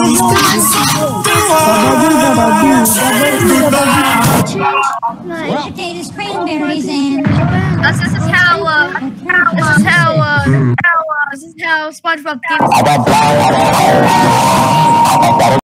Potatoes, cranberries, and this is how SpongeBob gave us